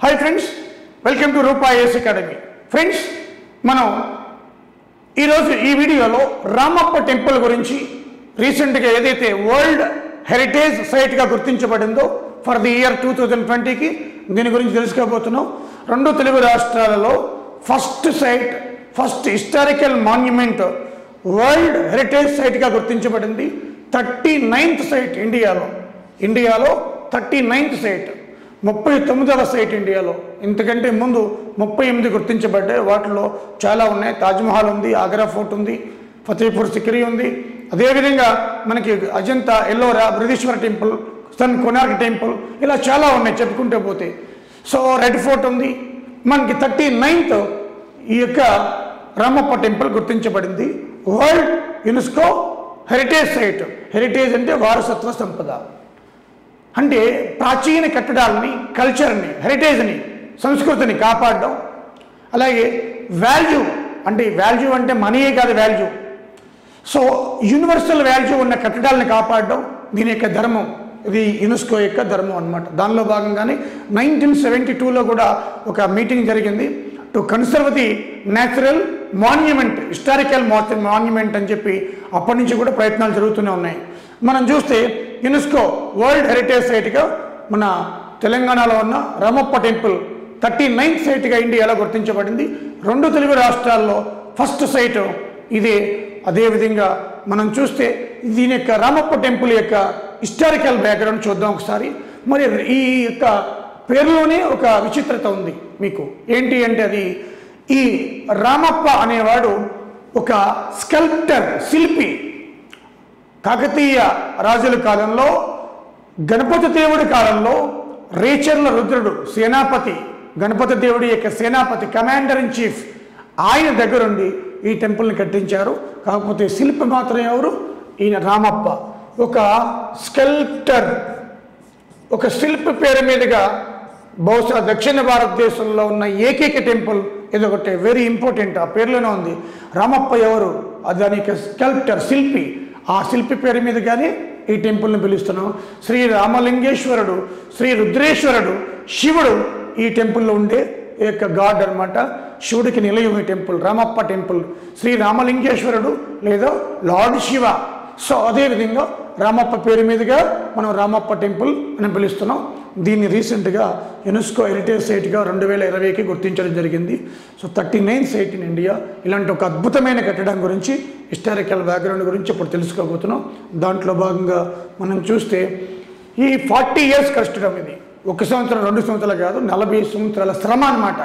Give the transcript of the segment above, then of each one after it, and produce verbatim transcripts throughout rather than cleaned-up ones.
High friends welcome to Rupa S academy friends మనం ఈ రోజు ఈ వీడియోలో రామప్ప టెంపుల్ గురించి రీసెంట్ గా ఏదైతే వరల్డ్ హెరిటేజ్ సైట్ గా గుర్తించబడిందో for the year two thousand twenty కి దీని గురించి తెలుసుకోబోతున్నాం. రెండు తెలుగు రాష్ట్రాలలో first site first historical monument world heritage site గా గుర్తించబడింది. థర్టీ నైన్త్ సైట్ ఇండియాలో ఇండియాలో థర్టీ నైన్త్ సైట్ ముప్పై తొమ్మిదవ సైట్ ఇండియాలో. ఇంతకంటే ముందు ముప్పై ఎనిమిది గుర్తించబడ్డాయి. వాటిలో చాలా ఉన్నాయి. తాజ్మహల్ ఉంది, ఆగ్రా ఫోర్ట్ ఉంది, ఫతేపూర్ సిక్రీ ఉంది. అదేవిధంగా మనకి Ajanta, Ellora, Brihadeeswara temple, sun Konark temple, ఇలా చాలా ఉన్నాయి చెప్పుకుంటే పోతే. సో రెడ్ ఫోర్ట్ ఉంది. మనకి థర్టీ నైన్త్ ఈ యొక్క రామప్ప టెంపుల్ గుర్తించబడింది world UNESCO heritage site. Heritage అంటే వారసత్వ సంపద, అంటే ప్రాచీన కట్టడాలని, కల్చర్ని, హెరిటేజ్ని, సంస్కృతిని కాపాడడం. అలాగే వాల్యూ అంటే వాల్యూ అంటే మనీయే కాదు వాల్యూ. సో యూనివర్సల్ వాల్యూ ఉన్న కట్టడాలను కాపాడడం దీని యొక్క ధర్మం. ఇది యునెస్కో యొక్క ధర్మం అన్నమాట. దానిలో భాగంగానే నైన్టీన్ సెవెంటీ టూలో కూడా ఒక మీటింగ్ జరిగింది to conserve the natural monument, historical monument అని చెప్పి అప్పటి నుంచి కూడా ప్రయత్నాలు జరుగుతూనే ఉన్నాయి. మనం చూస్తే యునెస్కో వరల్డ్ హెరిటేజ్ సైట్గా మన తెలంగాణలో ఉన్న రామప్ప టెంపుల్ థర్టీ నైన్త్ సైట్గా ఇండియాలో గుర్తించబడింది. రెండు తెలుగు రాష్ట్రాల్లో ఫస్ట్ సైట్ ఇదే. అదేవిధంగా మనం చూస్తే దీని యొక్క రామప్ప టెంపుల్ యొక్క హిస్టారికల్ బ్యాక్గ్రౌండ్ చూద్దాం ఒకసారి. మరి ఈ యొక్క పేరులోనే ఒక విచిత్రత ఉంది మీకు. ఏంటి అంటే అది ఈ రామప్ప అనేవాడు ఒక స్కల్ప్టర్, శిల్పి. కాకతీయ రాజుల కాలంలో, గణపతి దేవుడి కాలంలో రేచర్ల రుద్రుడు సేనాపతి, గణపతి దేవుడి యొక్క సేనాపతి, కమాండర్ ఇన్ చీఫ్, ఆయన దగ్గరుండి ఈ టెంపుల్ని కట్టించారు. కాకపోతే శిల్పి మాత్రం ఎవరు? ఈయన రామప్ప. ఒక స్కల్ప్టర్, ఒక శిల్పి పేరు మీదుగా బహుశా దక్షిణ భారతదేశంలో ఉన్న ఏకైక టెంపుల్ ఇదొకటి. వెరీ ఇంపార్టెంట్, ఆ పేరులోనే ఉంది. రామప్ప ఎవరు? దాని యొక్క స్కల్ప్టర్, శిల్పి. ఆ శిల్పి పేరు మీద కానీ ఈ టెంపుల్ని పిలుస్తున్నాం. శ్రీ రామలింగేశ్వరుడు, శ్రీ రుద్రేశ్వరుడు, శివుడు ఈ టెంపుల్లో ఉండే ఈ యొక్క గాడ్ అనమాట. శివుడికి నిలయం ఈ టెంపుల్, రామప్ప టెంపుల్. శ్రీ రామలింగేశ్వరుడు లేదా లార్డ్ శివ. సో అదేవిధంగా రామప్ప పేరు మీదుగా మనం రామప్ప టెంపుల్ అని పిలుస్తున్నాం. దీన్ని రీసెంట్గా యునెస్కో హెరిటేజ్ సైట్గా రెండు వేల ఇరవైకి గుర్తించడం జరిగింది. So thirty nine site in India. ఇలాంటి ఒక అద్భుతమైన కట్టడం గురించి, హిస్టారికల్ బ్యాక్గ్రౌండ్ గురించి ఇప్పుడు తెలుసుకోబోతున్నాం. దాంట్లో భాగంగా మనం చూస్తే ఈ ఫార్టీ ఇయర్స్ కష్టం ఇది. ఒక సంవత్సరం, రెండు సంవత్సరాలు కాదు, నలభై సంవత్సరాల శ్రమ అన్నమాట.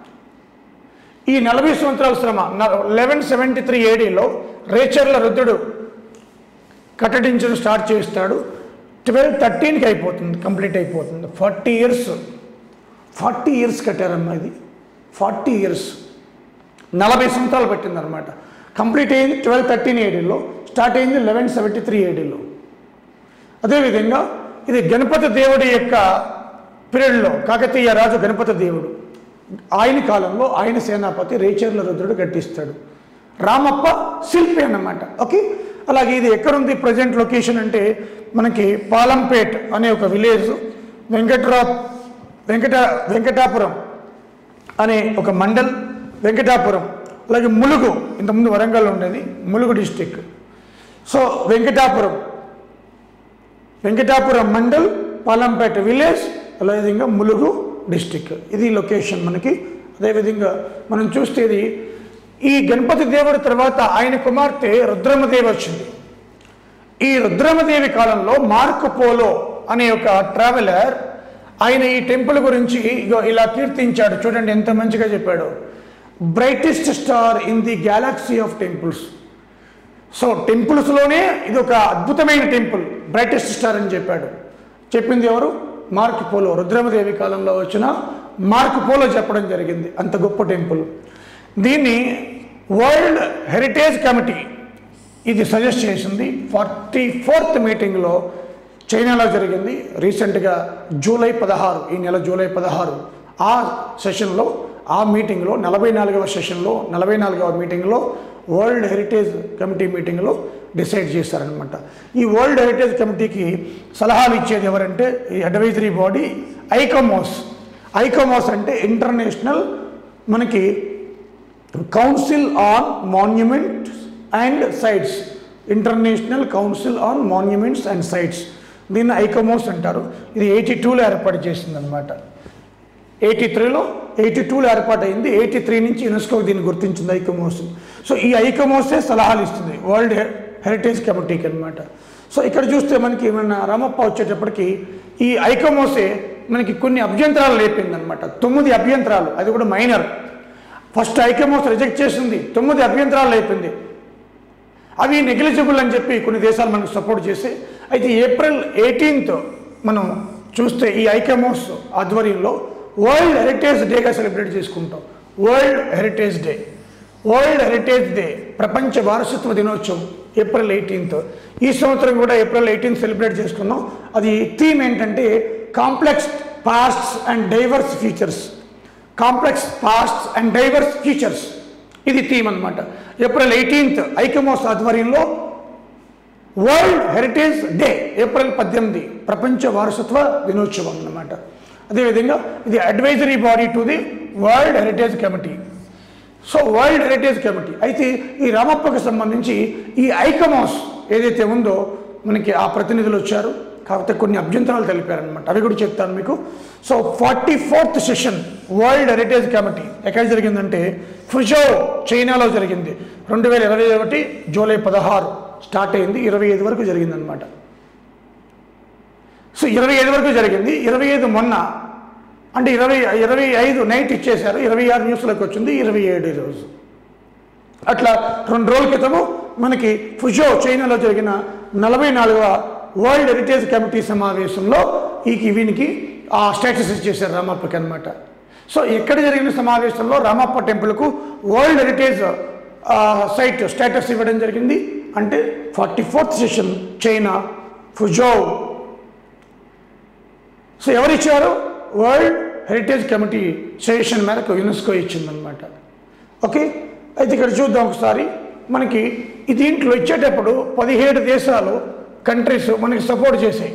ఈ నలభై సంవత్సరాల శ్రమ లెవెన్ సెవెంటీ త్రీ ఏడీలో రేచర్ల రుద్రుడు కట్టడించడం స్టార్ట్ చేస్తాడు. ట్వెల్వ్ థర్టీన్కి అయిపోతుంది, కంప్లీట్ అయిపోతుంది. ఫార్టీ ఇయర్స్ ఫార్టీ ఇయర్స్ కట్టారమ్మా. ఇది ఫార్టీ ఇయర్స్, నలభై సంవత్సరాలు పట్టిందనమాట. కంప్లీట్ అయింది ట్వెల్వ్ థర్టీన్ ఏడీలో, స్టార్ట్ అయింది లెవెన్ సెవెంటీ త్రీ ఏడీలో. అదేవిధంగా ఇది గణపతి దేవుడి యొక్క పీరియడ్లో, కాకతీయ రాజు గణపతి దేవుడు, ఆయన కాలంలో ఆయన సేనాపతి రేచర్ల రుద్రుడు కట్టిస్తాడు. రామప్ప శిల్పి అన్నమాట. ఓకే. అలాగే ఇది ఎక్కడుంది ప్రజెంట్ లొకేషన్ అంటే మనకి పాలంపేట్ అనే ఒక విలేజ్, వెంకట్రా వెంకట వెంకటాపురం అనే ఒక మండల్, వెంకటాపురం. అలాగే ములుగు, ఇంతకుముందు వరంగల్ ఉండేది, Mulugu district. So Venkatapuram Venkatapuram mandal, Palampet village, అదేవిధంగా ములుగు డిస్టిక్. ఇది లొకేషన్ మనకి. అదేవిధంగా మనం చూస్తే ఇది ఈ గణపతి దేవుడి తర్వాత ఆయన కుమార్తె రుద్రమదేవి వచ్చింది. ఈ రుద్రమదేవి కాలంలో మార్కో పోలో అనే ఒక ట్రావెలర్ ఆయన ఈ టెంపుల్ గురించి ఇలా కీర్తించాడు. చూడండి ఎంత మంచిగా చెప్పాడు. Brightest star in the galaxy of temples. So టెంపుల్స్లోనే ఇది ఒక అద్భుతమైన టెంపుల్, బ్రైటెస్ట్ స్టార్ అని చెప్పాడు. చెప్పింది ఎవరు? Marco polo. రుద్రమదేవి కాలంలో వచ్చిన మార్కో పోలో చెప్పడం జరిగింది. అంత గొప్ప టెంపుల్. దీన్ని వరల్డ్ హెరిటేజ్ కమిటీ ఇది సజెస్ట్ చేసింది. ఫార్టీ ఫోర్త్ మీటింగ్లో చైనాలో జరిగింది రీసెంట్గా జూలై పదహారు, ఈ నెల జూలై పదహారు. ఆ సెషన్లో, ఆ మీటింగ్లో, నలభై నాలుగవ సెషన్లో, నలభై నాలుగవ మీటింగ్లో వరల్డ్ హెరిటేజ్ కమిటీ మీటింగ్లో డిసైడ్ చేశారనమాట. ఈ వరల్డ్ హెరిటేజ్ కమిటీకి సలహాలు ఇచ్చేది ఎవరంటే ఈ అడ్వైజరీ బాడీ ఐకోమోస్. ఐకోమోస్ అంటే ఇంటర్నేషనల్ మనకి council on monuments and sites, international council on monuments and sites, దీన్ని ఐకోమోస్ అంటారు. ఇది ఎయిటీ టూలో ఏర్పాటు చేసింది అనమాట. ఎయిటీ త్రీలో ఎయిటీ టూలో ఏర్పాటు అయింది. ఎయిటీ త్రీ నుంచి యునెస్కో దీన్ని గుర్తించింది ఐకోమోస్. సో ఈ ఐకోమోసే సలహాలు ఇస్తుంది వరల్డ్ హెరిటేజ్ కమిటీకి అనమాట. సో ఇక్కడ చూస్తే మనకి మన రామప్ప వచ్చేటప్పటికి ఈ ఐకోమోసే మనకి కొన్ని అభ్యంతరాలు లేపింది అనమాట. తొమ్మిది అభ్యంతరాలు, అది కూడా మైనర్. ఫస్ట్ ఐకోమోస్ రిజెక్ట్ చేసింది, తొమ్మిది అభ్యంతరాలు లేపింది. అవి నెగ్లిజిబుల్ అని చెప్పి కొన్ని దేశాలు మనకు సపోర్ట్ చేసి, అయితే ఏప్రిల్ ఎయిటీన్త్ మనం చూస్తే ఈ ఐకోమోస్ ఆధ్వర్యంలో వరల్డ్ హెరిటేజ్ డేగా సెలబ్రేట్ చేసుకుంటాం. World heritage day, world heritage day ప్రపంచ వారసత్వ దినోత్సవం ఏప్రిల్ ఎయిటీన్త్. ఈ సంవత్సరం కూడా ఏప్రిల్ ఎయిటీన్త్ సెలబ్రేట్ చేసుకున్నాం. అది థీమ్ ఏంటంటే complex pasts and diverse futures, complex pasts and diverse futures, ఇది థీమ్ అనమాట. ఏప్రిల్ ఎయిటీన్త్ ఐకోమోస్ ఆధ్వర్యంలో వరల్డ్ హెరిటేజ్ డే, ఏప్రిల్ పద్దెనిమిది ప్రపంచ వారసత్వ దినోత్సవం అన్నమాట. అదేవిధంగా ఇది advisory body to the world heritage committee. So world heritage committee అయితే ఈ రామప్పకు సంబంధించి ఈ ఐకోమోస్ ఏదైతే ఉందో మనకి ఆ ప్రతినిధులు వచ్చారు, కాకపోతే కొన్ని అభ్యంతరాలు తెలిపారనమాట. అవి కూడా చెప్తాను మీకు. So forty fourth session world heritage committee ఎక్కడ జరిగిందంటే ఫుజో చైనాలో జరిగింది. రెండు వేల ఇరవై ఒకటి జూలై పదహారు స్టార్ట్ అయింది, ఇరవై ఐదు వరకు జరిగిందనమాట. సో ఇరవై ఐదు వరకు జరిగింది. ఇరవై ఐదు మొన్న అంటే ఇరవై ఇరవై ఐదు నైట్ ఇచ్చేశారు, ఇరవై ఆరు న్యూస్లోకి వచ్చింది ఇరవై ఏడు రోజు. అట్లా రెండు రోజుల క్రితము మనకి ఫుజో చైనాలో జరిగిన నలభై నాలుగవ వరల్డ్ హెరిటేజ్ కమిటీ సమావేశంలో ఈ వీనికి ఆ స్టేటస్ ఇచ్చేశారు రామప్పకి అనమాట. సో ఎక్కడ జరిగిన సమావేశంలో రామప్ప టెంపుల్కు వరల్డ్ హెరిటేజ్ సైట్ స్టేటస్ ఇవ్వడం జరిగింది. అంటే forty fourth session China Fuzhou. So ఎవరిచ్చారు? వరల్డ్ హెరిటేజ్ కమిటీ సజెషన్ మేరకు యునెస్కో ఇచ్చిందనమాట. ఓకే, అయితే ఇక్కడ చూద్దాం ఒకసారి. మనకి ఈ దీంట్లో ఇచ్చేటప్పుడు పదిహేడు దేశాలు కంట్రీస్ మనకి సపోర్ట్ చేసాయి.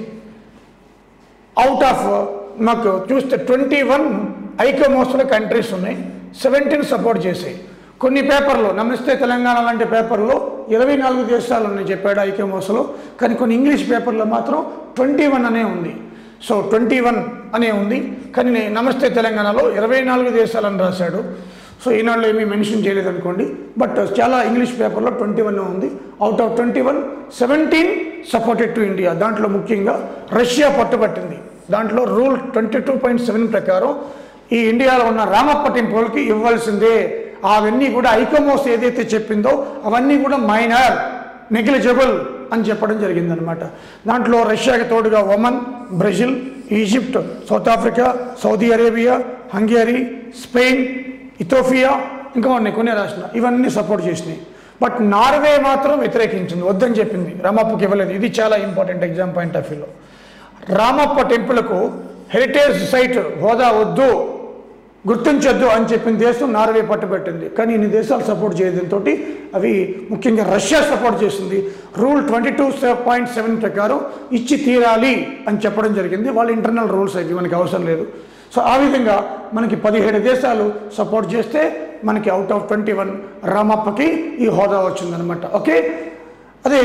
అవుట్ ఆఫ్ మాకు చూస్తే ట్వంటీ వన్ ఐకోమోస్లో కంట్రీస్ ఉన్నాయి, సెవెంటీన్ సపోర్ట్ చేసాయి. కొన్ని పేపర్లో నమస్తే తెలంగాణ లాంటి పేపర్లో ఇరవై నాలుగు దేశాలు ఉన్నాయి చెప్పాడు ఐకోమోస్లో, కానీ కొన్ని ఇంగ్లీష్ పేపర్లో మాత్రం ట్వంటీ వన్ అనే ఉంది. సో ట్వంటీ వన్ అనే ఉంది, కానీ నమస్తే తెలంగాణలో ఇరవై నాలుగు దేశాలని రాశాడు. సో ఈనాడులో ఏమీ మెన్షన్ చేయలేదు అనుకోండి, బట్ చాలా ఇంగ్లీష్ పేపర్లో ట్వంటీ వన్ ఉంది. Out of twenty one seventeen supported to India. దాంట్లో ముఖ్యంగా రష్యా పట్టుబట్టింది. దాంట్లో rule twenty two point seven ప్రకారం ఈ ఇండియాలో ఉన్న రామప్ప టెంపుల్కి ఇవ్వాల్సిందే. అవన్నీ కూడా ఐకోమోస్ ఏదైతే చెప్పిందో అవన్నీ కూడా మైనర్, నెగ్లిజిబుల్ అని చెప్పడం జరిగిందనమాట. దాంట్లో రష్యాకి తోడుగా Oman, Brazil, Egypt, South Africa, Saudi Arabia, Hungary, Spain, Ethiopia ఇంకా ఉన్నాయి కొన్ని రాష్ట్రాలు, ఇవన్నీ సపోర్ట్ చేసినాయి. బట్ నార్వే మాత్రం వ్యతిరేకించింది, వద్దని చెప్పింది, రామప్పకి ఇవ్వలేదు. ఇది చాలా ఇంపార్టెంట్ ఎగ్జామ్ పాయింట్ ఆఫ్ వ్యూలో. రామప్ప టెంపుల్కు హెరిటేజ్ సైట్ హోదా వద్దు, గుర్తించొద్దు అని చెప్పిన దేశం నార్వే పట్టుబట్టింది. కానీ ఇన్ని దేశాలు సపోర్ట్ చేయడంతో అవి ముఖ్యంగా రష్యా సపోర్ట్ చేసింది. Rule twenty two point seven ప్రకారం ఇచ్చి తీరాలి అని చెప్పడం జరిగింది. వాళ్ళ ఇంటర్నల్ రూల్స్ అవి మనకి అవసరం లేదు. సో ఆ విధంగా మనకి పదిహేడు దేశాలు సపోర్ట్ చేస్తే మనకి అవుట్ ఆఫ్ ట్వంటీ వన్ రామప్పకి ఈ హోదా వచ్చిందనమాట. ఓకే, అదే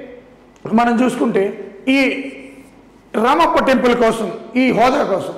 మనం చూసుకుంటే ఈ రామప్ప టెంపుల్ కోసం ఈ హోదా కోసం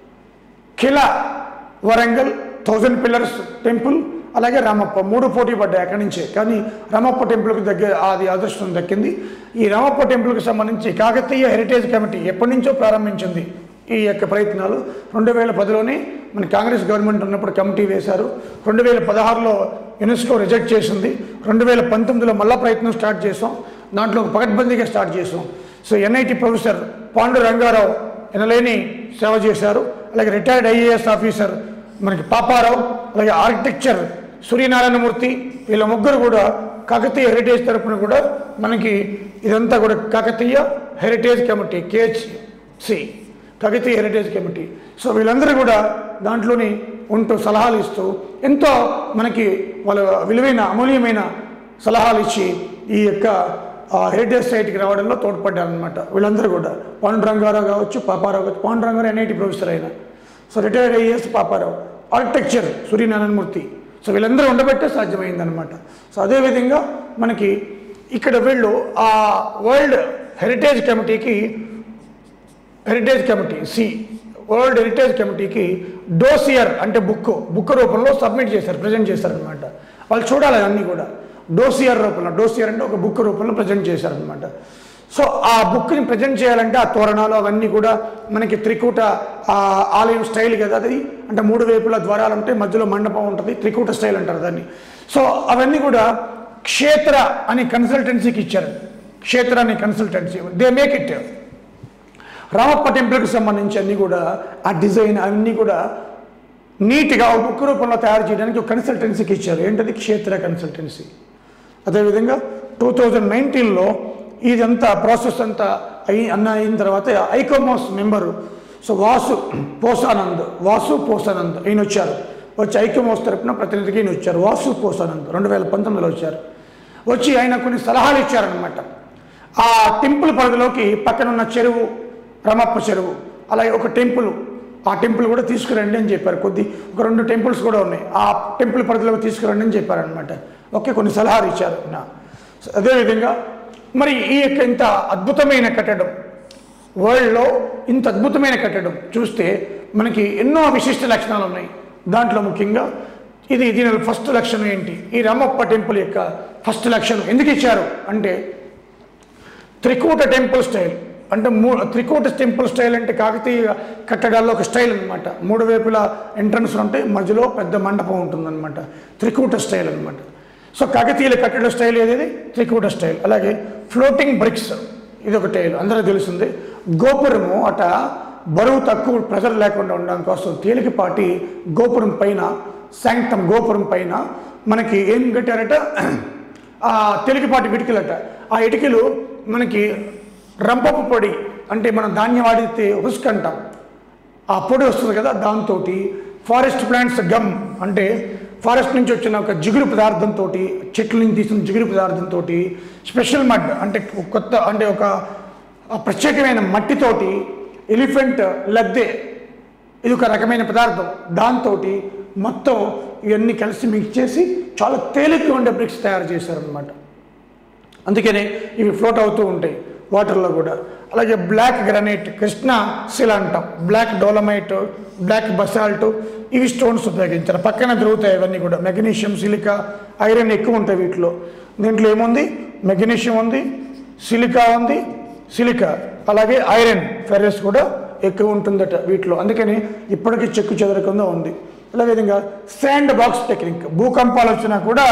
Khila Warangal, thousand pillars temple, అలాగే రామప్ప మూడు పోటీ పడ్డాయి అక్కడి నుంచే. కానీ రామప్ప టెంపుల్కి దగ్గర అది అదృష్టం దక్కింది. ఈ రామప్ప టెంపుల్కి సంబంధించి కాకతీయ హెరిటేజ్ కమిటీ ఎప్పటి నుంచో ప్రారంభించింది ఈ యొక్క ప్రయత్నాలు. రెండు వేల పదిలోనే మన కాంగ్రెస్ గవర్నమెంట్ ఉన్నప్పుడు కమిటీ వేశారు. రెండు వేల పదహారులో యునెస్కో రిజెక్ట్ చేసింది. రెండు వేల పంతొమ్మిదిలో మళ్ళా ప్రయత్నం స్టార్ట్ చేసాం. దాంట్లో పకడ్బందీగా స్టార్ట్ చేసాం. So NIT professor Pandu Rangarao ఎనలేని సేవ చేశారు. అలాగే రిటైర్డ్ ఐఏఎస్ ఆఫీసర్ మనకి పాపారావు, అలాగే ఆర్కిటెక్చర్ సూర్యనారాయణమూర్తి, వీళ్ళ ముగ్గురు కూడా కాకతీయ హెరిటేజ్ తరఫున కూడా మనకి ఇదంతా కూడా Kakatiya heritage committee KHC, Kakatiya heritage committee. So వీళ్ళందరూ కూడా దాంట్లోని ఉంటూ సలహాలు ఇస్తూ ఎంతో మనకి వాళ్ళ విలువైన అమూల్యమైన సలహాలు ఇచ్చి ఈ యొక్క హెరిటేజ్ సైట్కి రావడంలో తోడ్పడ్డారనమాట. వీళ్ళందరూ కూడా పాండు రంగారావు కావచ్చు, పాపారావు కావచ్చు. పాండు రంగారావు ఎన్ఐటి ప్రొఫెసర్ అయిన, so retired IAS Paparao, architecture Suryanarayanamurthy. So వీళ్ళందరూ ఉండబట్టే సాధ్యమైందనమాట. సో అదేవిధంగా మనకి ఇక్కడ వీళ్ళు ఆ వరల్డ్ హెరిటేజ్ కమిటీకి హెరిటేజ్ కమిటీ సి వరల్డ్ హెరిటేజ్ కమిటీకి డోసియర్ అంటే బుక్ బుక్ రూపంలో సబ్మిట్ చేశారు, ప్రజెంట్ చేశారనమాట. వాళ్ళు చూడాలి అన్నీ కూడా డోసియర్ రూపంలో. డోసియర్ అంటే ఒక బుక్ రూపంలో ప్రజెంట్ చేశారనమాట. సో ఆ బుక్ని ప్రజెంట్ చేయాలంటే ఆ తోరణాలు అవన్నీ కూడా మనకి త్రికూట ఆలయం స్టైల్ కదా అది, అంటే మూడు వైపుల ద్వారాలు ఉంటాయి, మధ్యలో మండపం ఉంటుంది, త్రికూట స్టైల్ అంటారు దాన్ని. సో అవన్నీ కూడా క్షేత్ర అనే కన్సల్టెన్సీకి ఇచ్చారు. క్షేత్ర అనే consultancy they make it. Ramappa టెంపుల్కి సంబంధించి అన్నీ కూడా ఆ డిజైన్ అవన్నీ కూడా నీట్గా ఒక బుక్ రూపంలో తయారు చేయడానికి ఒక కన్సల్టెన్సీకి ఇచ్చారు. ఏంటది? క్షేత్ర కన్సల్టెన్సీ. అదేవిధంగా టూ థౌజండ్ నైన్టీన్లో ఇదంతా ప్రాసెస్ అంతా అయి అన్న అయిన తర్వాత ICOMOS member so Vasu Posanand Vasu Posanand ఈయన వచ్చారు. వచ్చి ఐకోమోస్ తరపున ప్రతినిధికి ఈయన వచ్చారు. వాసు పోసానంద్ రెండు వేల పంతొమ్మిదిలో వచ్చారు. వచ్చి ఆయన కొన్ని సలహాలు ఇచ్చారనమాట. ఆ టెంపుల్ పరిధిలోకి పక్కనున్న చెరువు, రామప్ప చెరువు, అలాగే ఒక టెంపుల్, ఆ టెంపుల్ కూడా తీసుకురండి అని చెప్పారు. కొద్ది ఒక రెండు టెంపుల్స్ కూడా ఉన్నాయి, ఆ టెంపుల్ పరిధిలోకి తీసుకురండి అని చెప్పారనమాట. ఓకే, కొన్ని సలహాలు ఇచ్చారు. అదేవిధంగా మరి ఈ యొక్క ఇంత అద్భుతమైన కట్టడం, వరల్డ్లో ఇంత అద్భుతమైన కట్టడం చూస్తే మనకి ఎన్నో విశిష్ట లక్షణాలు ఉన్నాయి. దాంట్లో ముఖ్యంగా ఇది దీని ఫస్ట్ లక్షణం ఏంటి? ఈ రామప్ప టెంపుల్ యొక్క ఫస్ట్ లక్షణం ఎందుకు ఇచ్చారు అంటే త్రికూట టెంపుల్ స్టైల్. అంటే మూ త్రికూట టెంపుల్ స్టైల్ అంటే కాకతీయ కట్టడాల్లో ఒక స్టైల్ అనమాట. మూడు వైపుల ఎంట్రన్స్ ఉంటాయి, మధ్యలో పెద్ద మండపం ఉంటుందన్నమాట. త్రికూట స్టైల్ అనమాట. సో కాకతీయుల కట్టడ స్టైల్ ఏది? త్రికూట స్టైల్. అలాగే ఫ్లోటింగ్ బ్రిక్స్ ఇది ఒక టైల్, అందరూ తెలిసింది. గోపురము అట బరువు తక్కువ, ప్రెజర్ లేకుండా ఉండడం కోసం తేలికపాటి గోపురం పైన, శాంక్టమ్ గోపురం పైన మనకి ఏం కట్టారట? ఆ తేలికపాటి ఇటుకలట. ఆ ఇటుకలు మనకి రంపపు పొడి, అంటే మనం ధాన్యం వాడితే హుస్క్ అంటాం, ఆ పొడి వస్తుంది కదా, దాంతో ఫారెస్ట్ ప్లాంట్స్ గమ్ అంటే ఫారెస్ట్ నుంచి వచ్చిన ఒక జిగురు పదార్థంతో, చెట్ల నుంచి తీసిన జిగురు పదార్థంతో, స్పెషల్ మడ్ అంటే కొత్త అంటే ఒక ప్రత్యేకమైన మట్టితోటి, ఎలిఫెంట్ లద్దె ఇది ఒక రకమైన పదార్థం, దాంతో మొత్తం ఇవన్నీ కలిసి మిక్స్ చేసి చాలా తేలికగా ఉండే బ్రిక్స్ తయారు చేశారనమాట. అందుకనే ఇవి ఫ్లోట్ అవుతూ ఉంటాయి వాటర్లో కూడా. అలాగే బ్లాక్ గ్రానైట్, కృష్ణ శిల అంటాం, బ్లాక్ డోలమైట్, బ్లాక్ బసాల్ట్, ఇవి స్టోన్స్ ఉపయోగించారు. పక్కన దొరుకుతాయి ఇవన్నీ కూడా. మెగ్నీషియం, సిలికా, ఐరన్ ఎక్కువ ఉంటాయి వీటిలో. దీంట్లో ఏముంది? మెగ్నీషియం ఉంది, సిలికా ఉంది, సిలికా అలాగే ఐరన్ ఫెర్రస్ కూడా ఎక్కువ ఉంటుందట వీటిలో. అందుకని ఇప్పటికీ చెక్కు చెదరకుండా ఉంది. అదేవిధంగా శాండ్ బాక్స్ టెక్నిక్, భూకంపాలు వచ్చినా కూడా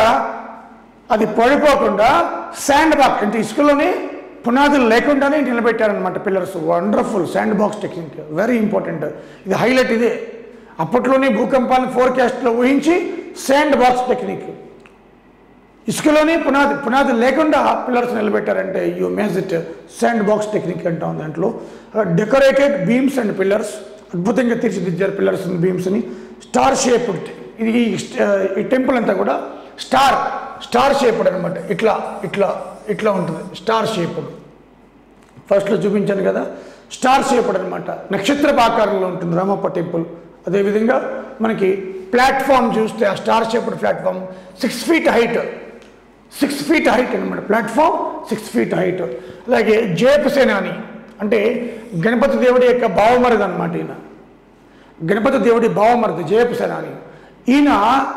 అది పడిపోకుండా శాండ్ బాక్స్ అంటే ఇసుకలోనే పునాదులు లేకుండానే నిలబెట్టారనమాట pillars. Wonderful sand box technique, very important. ఇది హైలైట్ ఇదే. అప్పట్లోనే భూకంపాలను ఫోర్కాస్ట్లో ఊహించి శాండ్ బాక్స్ టెక్నిక్, ఇసుకలోనే పునాది పునాదులు లేకుండా పిల్లర్స్ నిలబెట్టారంటే you made it sand box technique అంటాం. దాంట్లో డెకరేటెడ్ బీమ్స్ అండ్ పిల్లర్స్, అద్భుతంగా తీర్చిదిద్దారు పిల్లర్స్ అండ్ బీమ్స్ని. స్టార్ షేప్డ్, ఇది ఈ టెంపుల్ అంతా కూడా స్టార్ స్టార్ షేప్డ్ అనమాట. ఇట్లా ఇట్లా ఇట్లా ఉంటుంది, స్టార్ షేప్డ్. ఫస్ట్లో చూపించాను కదా, స్టార్ షేప్డ్ అనమాట, నక్షత్రపు ఆకారంలో ఉంటుంది రామప్ప టెంపుల్. అదేవిధంగా మనకి ప్లాట్ఫామ్ చూస్తే ఆ star shaped platform six feet height six feet height అనమాట. Platform six feet height. అలాగే జేపు సేనాని అంటే గణపతి దేవుడి యొక్క భావమరిది అనమాట. ఈయన గణపతి దేవుడి భావమరిది జేపు సేనాని. ఈయన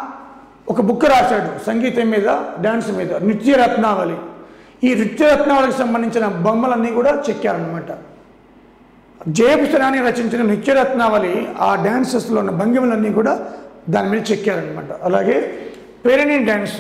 ఒక బుక్ రాశాడు సంగీతం మీద, డ్యాన్స్ మీద, నృత్య రత్నావళి. ఈ నృత్య రత్నావళికి సంబంధించిన బొమ్మలన్నీ కూడా చెక్కారనమాట. జేపు సేనాని రచించిన నృత్య రత్నావళి ఆ డ్యాన్సెస్లో ఉన్న భంగిమలన్నీ కూడా దాని మీద చెక్కారనమాట. అలాగే Perini dance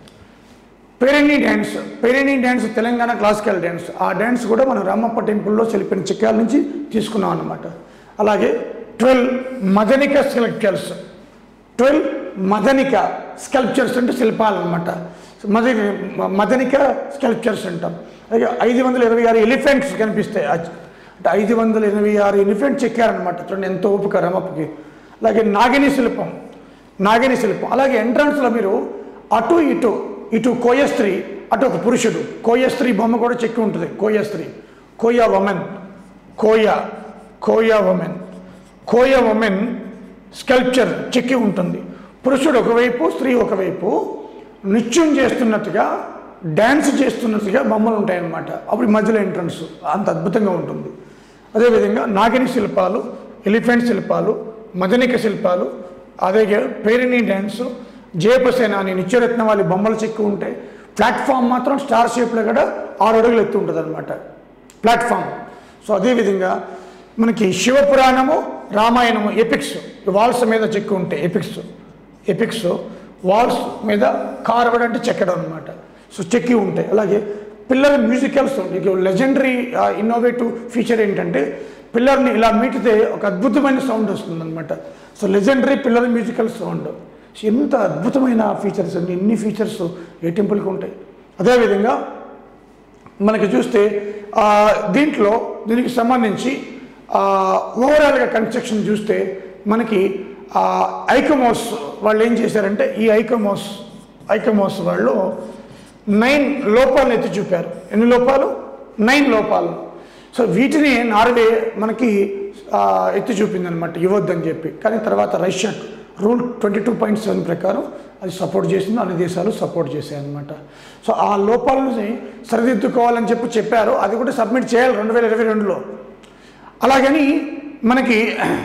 Perini dance Perini dance Telangana classical dance. ఆ డ్యాన్స్ కూడా మనం రామప్ప టెంపుల్లో చెలిపిన చిక్కాల నుంచి తీసుకున్నాం అనమాట. అలాగే twelve Madanika sculptures twelve Madanika sculptures అంటే శిల్పాలు అనమాట. మద మదనిక స్కల్ప్చర్స్ అంటాం. అలాగే ఐదు వందల ఇరవై ఆరు ఎలిఫెంట్స్ కనిపిస్తాయి. అంటే ఐదు వందల ఎనభై ఆరు ఎలిఫెంట్ చెక్కారనమాట. చూడండి ఎంతో ఓపిక రామప్పకి. అలాగే నాగిని శిల్పం నాగిని శిల్పం అలాగే ఎంట్రన్స్లో మీరు అటు ఇటు ఇటు కోయస్త్రీ, అటు ఒక పురుషుడు, కోయస్త్రీ బొమ్మ కూడా చెక్కి ఉంటుంది. కోయస్త్రీ, Koya women, Koya Koya women Koya women sculpture చెక్కి ఉంటుంది. పురుషుడు ఒకవైపు, స్త్రీ ఒకవైపు నృత్యం చేస్తున్నట్టుగా, డ్యాన్స్ చేస్తున్నట్టుగా బొమ్మలు ఉంటాయన్నమాట. అప్పుడు మధ్యలో ఎంట్రన్స్ అంత అద్భుతంగా ఉంటుంది. అదేవిధంగా నాగిని శిల్పాలు, ఎలిఫెంట్ శిల్పాలు, మదనిక శిల్పాలు, అదే పేరిణి డ్యాన్సు, జయపసేన అని నిత్యరత్న వాళ్ళ బొమ్మలు చెక్కి ఉంటాయి. ప్లాట్ఫామ్ మాత్రం స్టార్ షేప్లో కూడా ఆరు అడుగులు ఎత్తు ఉంటుంది అనమాట ప్లాట్ఫామ్. సో అదేవిధంగా మనకి శివపురాణము, రామాయణము, ఎపిక్స్ వాల్స్ మీద చెక్కి ఉంటాయి. ఎపిక్స్ ఎపిక్స్ వాల్స్ మీద కార్వడ్ అంటే చెక్కడం అనమాట. సో చెక్కి ఉంటాయి. అలాగే పిల్లర్ మ్యూజికల్స్ ఉంటాయి. లెజెండరీ ఇన్నోవేటివ్ ఫీచర్ ఏంటంటే పిల్లర్ని ఇలా మీటితే ఒక అద్భుతమైన సౌండ్ వస్తుంది అనమాట. So legendary pillar musical sound. ఎంత అద్భుతమైన ఫీచర్స్ అండి. ఎన్ని ఫీచర్స్ ఏ టెంపుల్కి ఉంటాయి. అదేవిధంగా మనకి చూస్తే దీంట్లో దీనికి సంబంధించి ఓవరాల్గా కన్స్ట్రక్షన్ చూస్తే మనకి ఐకమోస్ వాళ్ళు ఏం చేశారంటే ఈ ఐకమోస్ ఐకమోస్ వాళ్ళు నైన్ లోపాలను ఎత్తి చూపారు. ఎన్ని లోపాలు? నైన్ లోపాలు. సో వీటిని నార్వే మనకి ఎత్తి చూపింది అనమాట, ఇవ్వద్దని చెప్పి. కానీ తర్వాత Russia rule twenty two point seven ప్రకారం అది సపోర్ట్ చేసింది. అన్ని దేశాలు సపోర్ట్ చేశాయి అనమాట. సో ఆ లోపాలని సరిదిద్దుకోవాలని చెప్పి చెప్పారు. అది కూడా సబ్మిట్ చేయాలి రెండు వేల ఇరవై రెండులో. అలాగని మనకి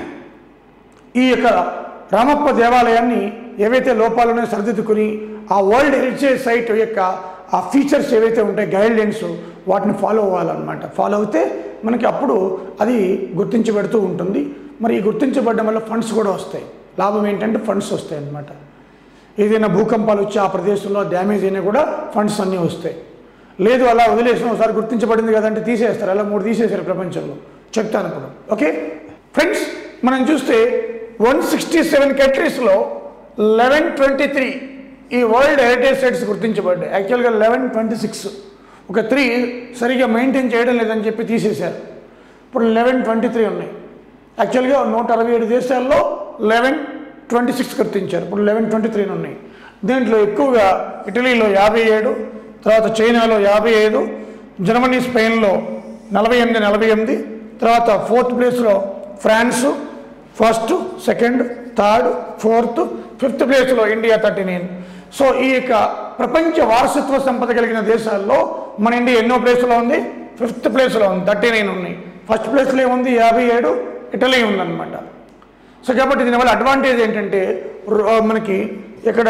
ఈ యొక్క రామప్ప దేవాలయాన్ని ఏవైతే లోపాలను సరిదిద్దుకుని ఆ వరల్డ్ హెరిటేజ్ సైట్ యొక్క ఆ ఫీచర్స్ ఏవైతే ఉంటాయి గైడ్ లైన్స్ వాటిని ఫాలో అవ్వాలన్నమాట. ఫాలో అవుతే మనకి అప్పుడు అది గుర్తించబడుతూ ఉంటుంది. మరి ఈ గుర్తించబడడం వల్ల ఫండ్స్ కూడా వస్తాయి. లాభం ఏంటంటే ఫండ్స్ వస్తాయి అన్నమాట. ఏదైనా భూకంపాలు వచ్చి ఆ ప్రదేశంలో డ్యామేజ్ అయినా కూడా ఫండ్స్ అన్నీ వస్తాయి. లేదు అలా వదిలేసిన ఒకసారి గుర్తించబడింది కదంటే తీసేస్తారు. అలా మూడు తీసేశారు ప్రపంచంలో. చెప్తాను ఇప్పుడు. ఓకే ఫ్రెండ్స్, మనం చూస్తే వన్ సిక్స్టీ సెవెన్ కంట్రీస్లో లెవెన్ ట్వంటీ త్రీ ఈ వరల్డ్ హెరిటేజ్ సైట్స్ గుర్తించబడ్డాయి. యాక్చువల్గా లెవెన్ ట్వంటీ సిక్స్ ఒక త్రీ సరిగ్గా మెయింటైన్ చేయడం లేదని చెప్పి తీసేశారు. ఇప్పుడు లెవెన్ ట్వంటీ త్రీ ఉన్నాయి. యాక్చువల్గా నూట అరవై ఏడు దేశాల్లో లెవెన్ ట్వంటీ సిక్స్ గుర్తించారు. ఇప్పుడు లెవెన్ ట్వంటీ త్రీ ఉన్నాయి. దీంట్లో ఎక్కువగా ఇటలీలో యాభై ఏడు, తర్వాత చైనాలో యాభై ఐదు, జర్మనీ స్పెయిన్లో నలభై ఎనిమిది నలభై ఎనిమిది తర్వాత ఫోర్త్ ప్లేస్లో France, first, second, third, fourth, fifth ప్లేస్లో ఇండియా థర్టీ నైన్. సో ఈ యొక్క ప్రపంచ వారసత్వ సంపద కలిగిన దేశాల్లో మన ఇండియా ఎన్నో ప్లేస్లో ఉంది? ఫిఫ్త్ ప్లేస్లో ఉంది. థర్టీ నైన్ ఉన్నాయి. ఫస్ట్ ప్లేస్లో ఏముంది? యాభై ఏడు ఇటలీ ఉందన్నమాట. సో కాబట్టి దీనివల్ల అడ్వాంటేజ్ ఏంటంటే మనకి ఇక్కడ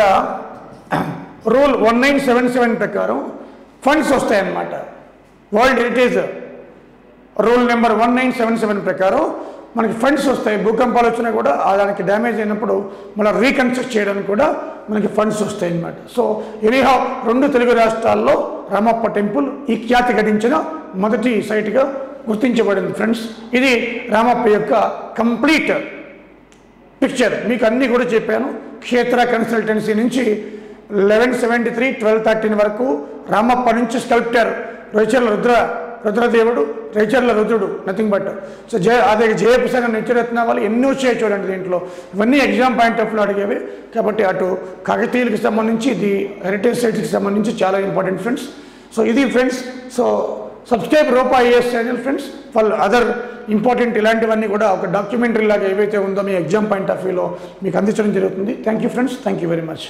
rule one nine seven seven ప్రకారం ఫండ్స్ వస్తాయన్నమాట. World heritage rule number one nine seven seven ప్రకారం మనకి ఫండ్స్ వస్తాయి. భూకంపాలు వచ్చినా కూడా దానికి డ్యామేజ్ అయినప్పుడు మళ్ళీ రీకన్స్ట్రక్ట్ చేయడానికి కూడా మనకి ఫండ్స్ వస్తాయి అన్నమాట. సో ఎనీహౌ రెండు తెలుగు రాష్ట్రాల్లో రామప్ప టెంపుల్ ఈ ఖ్యాతి గడించిన మొదటి సైట్గా గుర్తించబడింది. ఫ్రెండ్స్, ఇది రామప్ప యొక్క కంప్లీట్ పిక్చర్. మీకు అన్నీ కూడా చెప్పాను. క్షేత్ర కన్సల్టెన్సీ నుంచి eleven seventy three twelve thirteen వరకు రామప్ప నుంచి స్కల్ప్టర్ రేచర్ల రుద్ర రుద్రదేవుడు, రేచర్ల రుద్రుడు, నథింగ్ బట్. సో జయ అదే జయప్రసంగ నిత్యరత్న వాళ్ళు ఎన్నో వచ్చాయి చూడండి దీంట్లో. ఇవన్నీ ఎగ్జామ్ పాయింట్ ఆఫ్ వ్యూ అడిగేవి. కాబట్టి అటు కాకతీయులకి సంబంధించి ఇది హెరిటేజ్ సైట్స్కి సంబంధించి చాలా ఇంపార్టెంట్ ఫ్రెండ్స్. సో ఇది friends. So subscribe Rupa IAS channel friends. For other important ఇలాంటివన్నీ కూడా ఒక డాక్యుమెంటరీ లాగా ఏవైతే ఉందో మీ ఎగ్జామ్ పాయింట్ ఆఫ్ వ్యూలో మీకు అందించడం జరుగుతుంది. Thank you friends. Thank you very much.